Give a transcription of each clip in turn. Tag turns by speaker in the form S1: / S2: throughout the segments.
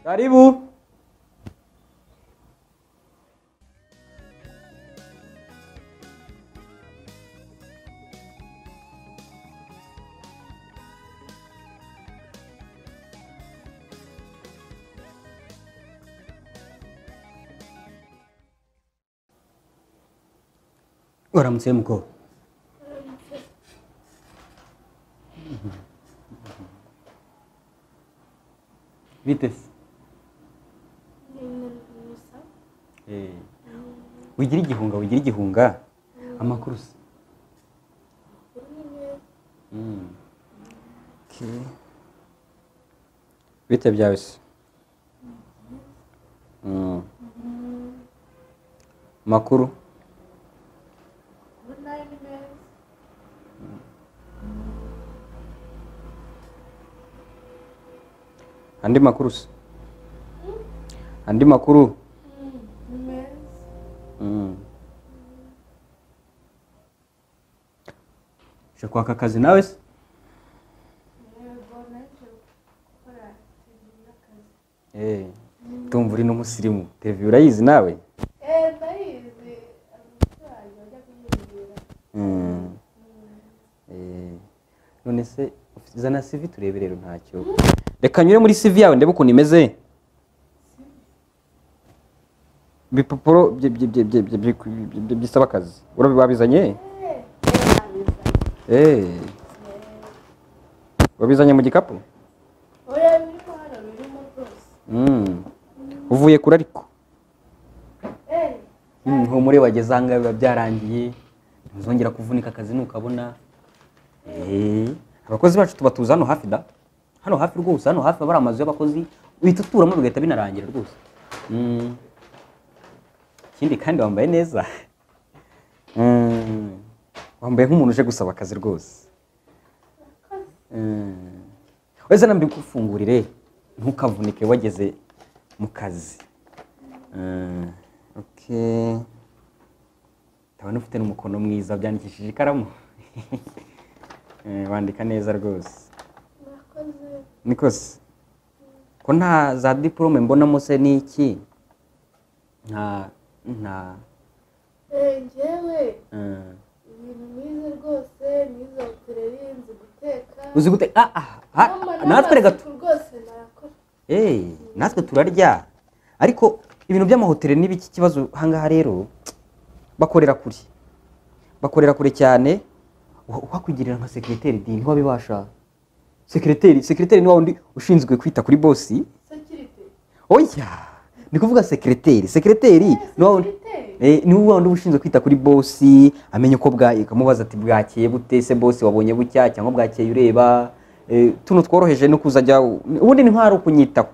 S1: Karibu. Waramutse muko. Vites. Wigira igihunga. Amakuru se. Okay. Bite byawe se. Makuru. Andi makuru se. Andi makuru. Kwa kazi nawe se? Tumva uri n'umusirimu. TV urayizi nawe?
S2: Ndayizi.
S1: None se zana CV turebe rero ntacyo. Reka nyure muri CV yawe ndebe ukuntu imeze. Bipapuro byisaba akazi. Urabibabizanye? Wabizanye mu gikapu?
S2: Oya birimo hano birimo rwose.
S1: Uvuye kure ariko? Humure wageze anga biba byarangiye. Ntuzongera kuvunika akazi nukabona. Abakozi bacu tubatuza hano hafi da. Hano hafi rwose, hano hafi abari amazu y'abakozi wituturamo bigahita binarangira rwose. Kindi kandi wambaye neza. Wambaye nk'umuntu uje gusaba akazi rwose. Weze nambi kufungurire ntukavunike wageze mu kazi. Okay. Tabana ufite n'umukono mwiza byandikishije ikaramu. Wandika neza rwose. Nikose. Ko nta za diplome mbonamo se niki? Nta
S2: Njyewe. Ibintu mwize rwose, mwize hoteleri, nzi guteka.
S1: Uzi guteka? Natwe rega
S2: rwose narakora.
S1: Natwe turarya. Ariko ibintu by'amahoteli n'ibiki kibazo hangaha rero bakorera kuri. Bakorera kure cyane. Wakwigirira nka secretary di ntiwabibasha. Secretary ni wundi ushinzwe kwita kuri bossi.
S2: Security.
S1: Oya. Ni kuvuga secretary ni wundi ushinzwe kwita kuri bossi, amenye uko kamubaza ati bwakeye bute se bossi wabonye bucya cyangwa bwakeye ureba. Tuno tworoheje no kuzajya ubundi ni nk'ari ukunyitaho.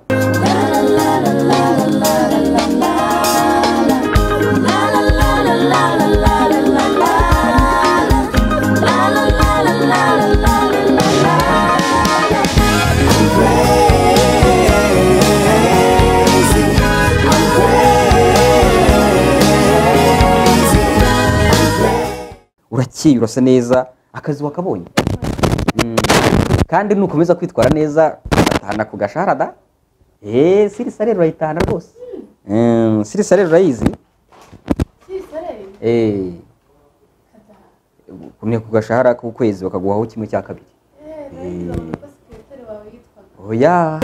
S1: Urakeye urasa neza akazi wakabonye. Kandi nukomeza kwitwara neza atahana ku gasharada. Siri sare urayitahana rwose. Siri sare urayizi?
S2: Siri sare?
S1: Kumwe ku gashahara ku kwezi bakaguhaho kimwe cya kabiri.
S2: Secretary wawe yitwa.
S1: Oya.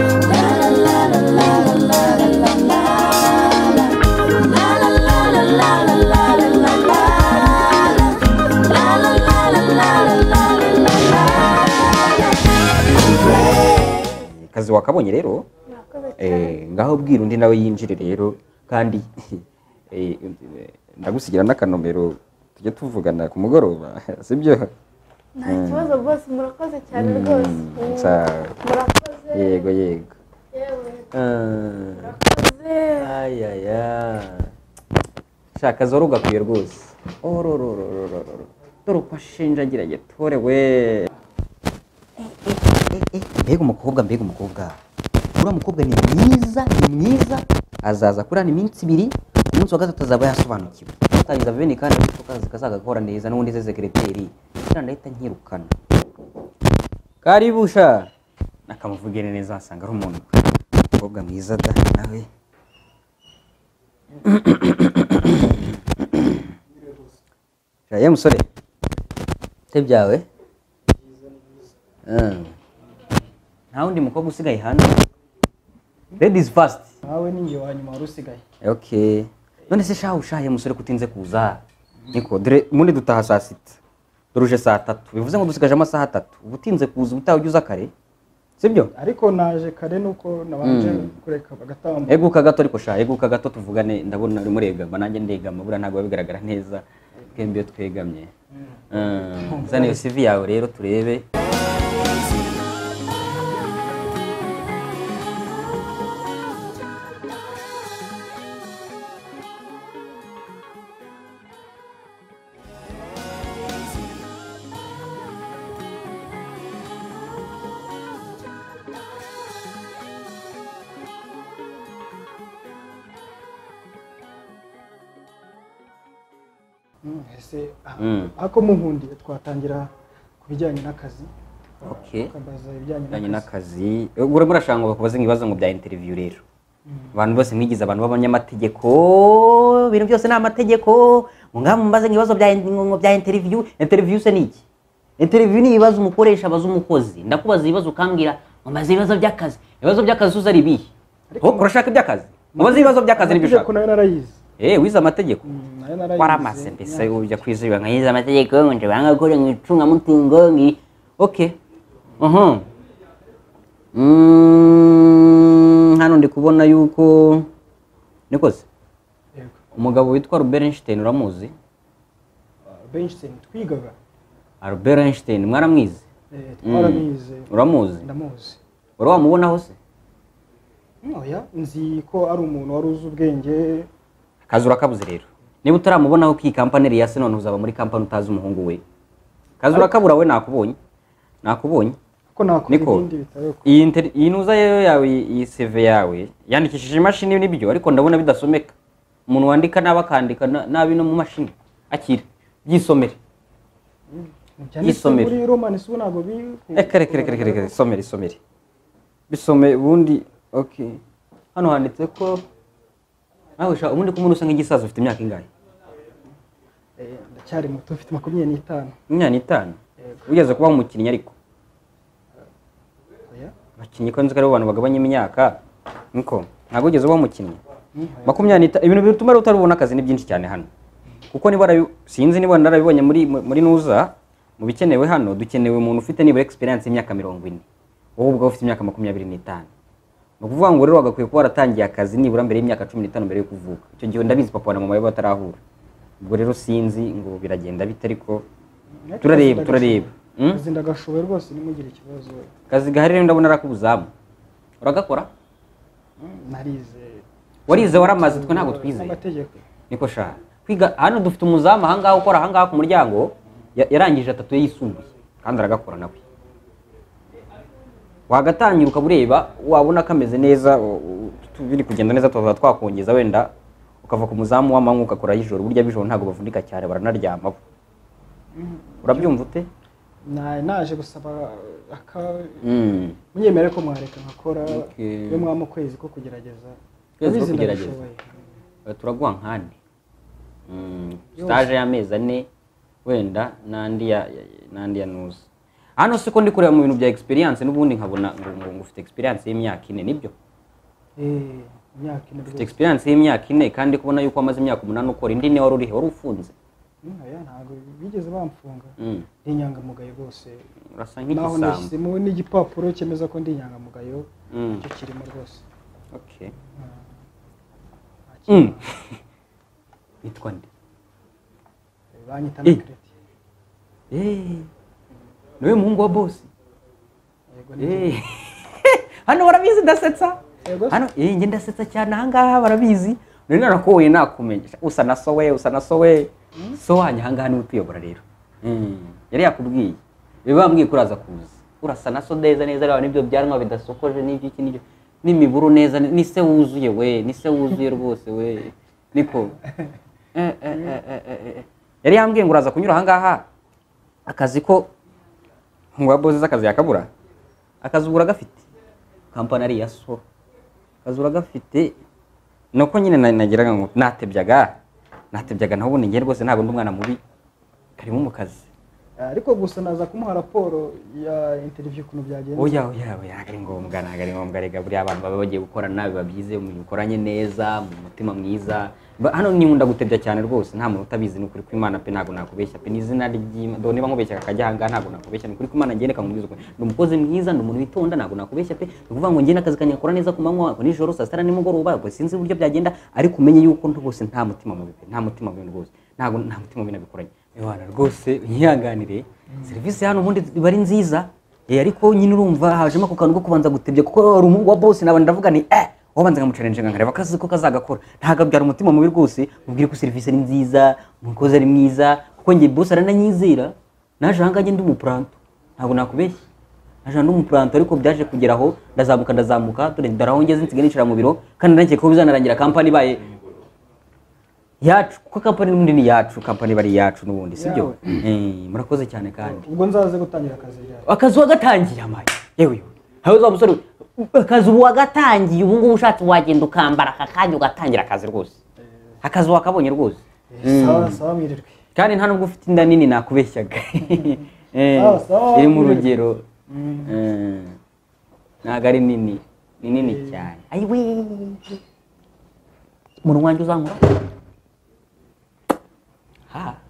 S1: Kazi wakabonye rero? Ngaho bwira undi nawe yinjire rero kandi ndagusigira n'akanomero tujye tuvugana ku mugoroba sibyo?
S2: Nta kibazo boss murakoze cyane rwose. Murakoze.
S1: Yego.
S2: Yewe. Murakoze.
S1: Ayaya. Shaka zoro gakwiye rwose. Dore uko ashinjagira gitore we. Mbega umukobwa. Ura mukobwa ni mwiza. Azaza kurana iminsi 2, umunsi wa gatatu azaba yasobanukiwe. Atangiza bene kandi kazi kazagakora neza n'undi ze secretary. Ndahita nkirukana. Karibusha. Nakamuvugene neza asanga ari umuntu. umukobwa mwiza da nawe Shaye musore te byawe nta wundi mukobwa usigaye hano ladies first
S3: nawe ninjye wa nyuma warusigaye
S1: okay none se shaye musore kutinze kuza niko dore mundi dutaha saa 6 doruje saa 3 bivuze ngo dusigaje amasaha 3 ubutinze kuza utaho ujuza kare sibyo
S3: ariko naje kare nuko nabanje kureka bagatambo
S1: eguka gato ariko eguka gato tuvugane ndabona uri muregama nanjye ndegama bura ntago bigaragara neza twembi twegamye zane CV yawe rero turebe
S3: ese ako munkundiye twatangira kubijyanye n'akazi
S1: okay
S3: kabaza ibijyanye
S1: n'akazi ugure murashanga ngo bakubaze ibibazo ngo bya interview rero abantu bose mwigize abantu b'abanyamategeko ibintu byose ni amategeko mumbaze ibibazo bya interview se niki interview ni ibibazo umukoresha abaza umukozi ndakubaza ibibazo ukambwira mumbaze ibibazo by'akazi uzari bihe urashaka iby'akazi mubaze ibibazo by'akazi n'ibishaka
S3: ko nayo narayize
S1: wize amategeko waramaze mbese ujya kwiziba nkayize amategeko nje banga gukora mwicunga mutungo ngi okay hano ndi kubona yuko nikoze umugabo witwa Albert Einstein uramuzi
S3: Einstein twigaga
S1: Albert Einstein mwaramwize
S3: twaramize
S1: uramuzi
S3: ndamuzi
S1: wari wamubonaho se
S3: oya nzi ko ari umuntu wari uzi ubwenge
S1: kazi urakabuze rero niba utaramubonaho ko iyi kampani iri yase none uzaba muri kampani utazi umuhungu we kazi urakabura we nakubonye
S3: ko nakora ibindi bitaro
S1: iyi nuza yawe iyi CV yawe yandikishije imashini n'ibyo ariko ndabona bidasomeka umuntu wandika n'abakandika nabi no mu mashini akira byisomere
S3: yisomere muri romani subu nago
S1: kare somere bisome ubundi okay hano handitse ko nawe sha ubundi ko umuntu usa nk'igisaza ufite imyaka ingahe
S3: ndacyari muto ufite 25
S1: 25 ugeze kuba umukinnyi ariko bakinnyi ko nzika ari abantu bagabanya imyaka niko ntago ugeze uba umukinnyi 25 ibintu bituma utarubona akazi ni byinshi cyane hano kuko sinzi niba narabibonye muri nuza mu bikenewe hano dukenewe umuntu ufite nibura experience y'imyaka 40 wowe ubwo ufite imyaka 25 no kuvuga ngo rero wagakwiye kuba waratangiye akazi nibura mbere y'imyaka 15 mbere yo kuvuka icyo gihe ndabizi papa na mama baba batarahura ubwo rero sinzi ngo biragenda bite ariko turareba
S3: kazi ndagashoboye rwose nimugire ikibazo
S1: kazi gahari rero ndabona arakubuzamu uragakora warize waramaze twe ntago twizeye
S3: amategeko
S1: niko sha kwiga hano dufite umuzamu ahangaha ukora ahangaha ku muryango yarangije 3 yisumbuye kandi aragakora nawe wagatangira ukabureba wabona kameze neza biri kugenda neza twakongeza wenda ukava ku muzamu w'amanywa ukakora y'ijoro burya bijoro ntago bavunika cyane baranaryama urabyumva ute
S3: naje gusaba munyemere ko mwareka nkakora yo mwamo kwezi ko kugerageza
S1: turaguha nkane stage y'amezi 4 wenda nandi ya nuza hano siko ndi kureba mu bintu bya experience n'ubundi nkabona ngo ufite experience y'imyaka 4 nibyo
S3: imyaka 4
S1: ufite experience y'imyaka 4 kandi kubona yuko amaze imyaka 8 ukora indi ne wari ufunze
S3: oya ntago bigeze bamfunga n'inyangamugayo rwose
S1: urasa nk'igisambo
S3: naho nashyizemo n'igipapuro cyemeza ko ndi inyangamugayo cyo kirimo rwose
S1: okay bitwa nde
S3: banyita na credit
S1: niwe muhungu wa boss hano barabizi ndasetsa hano nge ndasetsa cyane ahangaha barabizi nari narakowe nakumenyesha usa na sowe so wanya ahangaha ni utuyobora rero yari yakubwiye bibambwiye kuraza kuza urasa na so neza rero nibyo byanwa bidasokoje n'ibyo iki n'ibyo n'imiburu neza ni se wuzuye rwose we niko yari yambwiye ngo uraza kunyura ahangaha akazi ko nk'uwa boss akazi yakabura akazi ubura gafite kampani ari ya so akazi uragafite nuko nyine nagiraga ngo natebyaga naho ubundi ngiye rwose ntabwo ndi umwana mubi karimo mu kazi
S3: ariko gusa naza kumuha raporo ya interview ukuntu byagenze.
S1: oya ntabwo ari ngombwa rega buriya abantu baba bagiye gukorana biba byize umuntu ukoranye neza mu mutima mwiza hano nkunda gutebya cyane rwose nta muntu utabizi ni ukuri kw'Imana pe ntabwo nakubeshya pe n'izina ry'Imana do niba nkubeshya akajya hanga ntabwo nakubeshya ni ukuri kw'Imana ngende kamubwiza ukuri ndi umukozi mwiza ndi umuntu witonda ntabwo nakubeshya pe ukuvuga ngo ngende akazi kanyakora neza ku manywa nijoro saa sita nimugoroba ubwo sinzi uburyo byagenda ariko umenye yuko rwose nta mutima mubi pe nta mutima mubi rwose nta mutima mubi nabikoranye Yohana rwose nyihanganire serivisi hano ubundi bari nziza ariko nyine urumva hajemo ako kantu ko kubanza gutebya kuko ari umuhungu wa boss nabandi ndavuga ni wabanza nkamuchallenge nkareba akazi ko kazagakora ntago byara umutima mubi rwose mubwire ko serivisi ari nziza umukozi ari mwiza kuko ngiye boss arananyizira naje hanga ndi umupranto ntago nakubeshya naje ndi umupranto ariko byaje kugeraho ndazamuka dore ndaraho ngeze nsiganishira mu biro kandi nanjye ko bizanarangira company baye yacu kuko company n'undi ni yacu company bari yacu n'ubundi sibyo murakoze cyane kandi
S3: ubwo nzaze gutangira
S1: akazi wagatangiye amaye yewe hawe za musore akazi wagatangiye ubu ngubu ushatse wagenda ukambara akakanya ugatangira akazi rwose akazi wakabonye rwose
S3: sawa mwirirwe
S1: kandi nta nubwo ufite inda nini nakubeshyaga iri mu rugero ntago ari nini ni nini cyane ayiwe umuntu wanjye uzankora ha